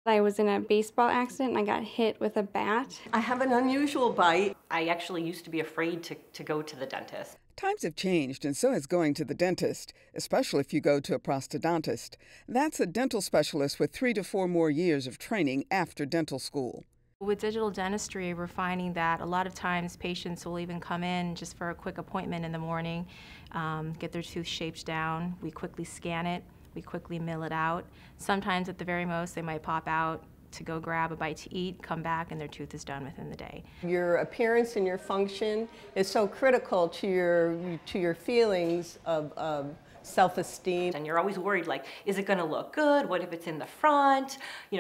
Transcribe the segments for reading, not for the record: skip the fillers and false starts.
I was in a baseball accident and I got hit with a bat. I have an unusual bite. I actually used to be afraid to go to the dentist. Times have changed, and so has going to the dentist, especially if you go to a prosthodontist. That's a dental specialist with 3 to 4 more years of training after dental school. With digital dentistry, we're finding that a lot of times patients will even come in just for a quick appointment in the morning, get their tooth shaped down. We quickly scan it, we quickly mill it out. Sometimes at the very most they might pop out to go grab a bite to eat, come back, and their tooth is done within the day. Your appearance and your function is so critical to your feelings of self-esteem. And you're always worried, like, is it going to look good? What if it's in the front?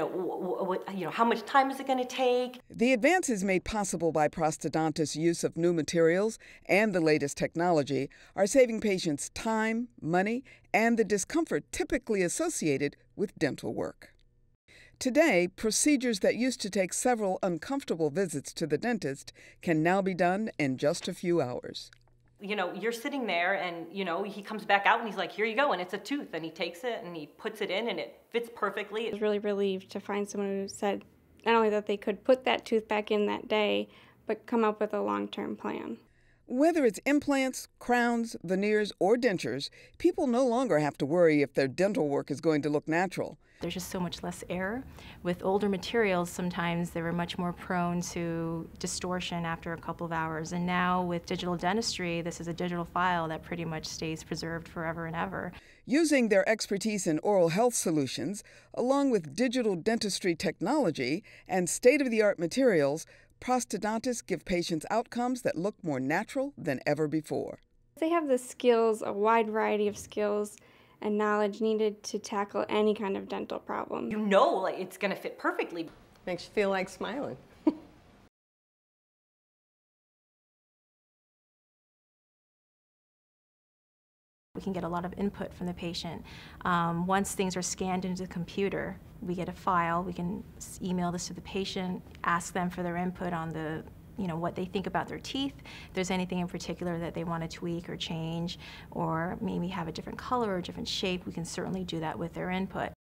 How much time is it going to take? The advances made possible by prosthodontists' use of new materials and the latest technology are saving patients time, money, and the discomfort typically associated with dental work. Today, procedures that used to take several uncomfortable visits to the dentist can now be done in just a few hours. You're sitting there and, he comes back out and he's like, here you go, and it's a tooth, and he takes it and he puts it in and it fits perfectly. I was really relieved to find someone who said not only that they could put that tooth back in that day, but come up with a long-term plan. Whether it's implants, crowns, veneers, or dentures, people no longer have to worry if their dental work is going to look natural. There's just so much less error. With older materials, sometimes they were much more prone to distortion after a couple of hours. And now with digital dentistry, this is a digital file that pretty much stays preserved forever and ever. Using their expertise in oral health solutions, along with digital dentistry technology and state-of-the-art materials, prosthodontists give patients outcomes that look more natural than ever before. They have the skills, a wide variety of skills and knowledge needed to tackle any kind of dental problem. It's going to fit perfectly. Makes you feel like smiling. We can get a lot of input from the patient. Once things are scanned into the computer, we get a file. We can email this to the patient, ask them for their input on what they think about their teeth. If there's anything in particular that they want to tweak or change, or maybe have a different color or different shape, we can certainly do that with their input.